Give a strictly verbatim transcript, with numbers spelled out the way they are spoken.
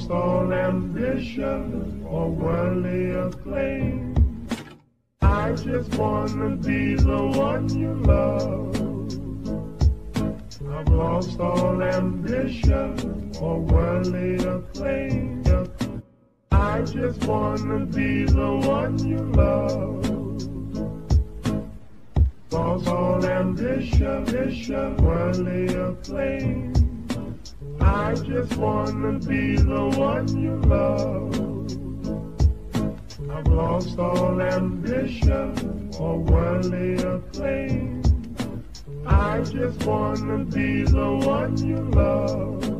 lost all ambition or worldly acclaim. I just wanna be the one you love. I've lost all ambition or worldly acclaim. I just wanna be the one you love. Lost all ambition, ambition, worldly acclaim. I just wanna be the one you love. I've lost all ambition or worldly acclaim. I just wanna be the one you love.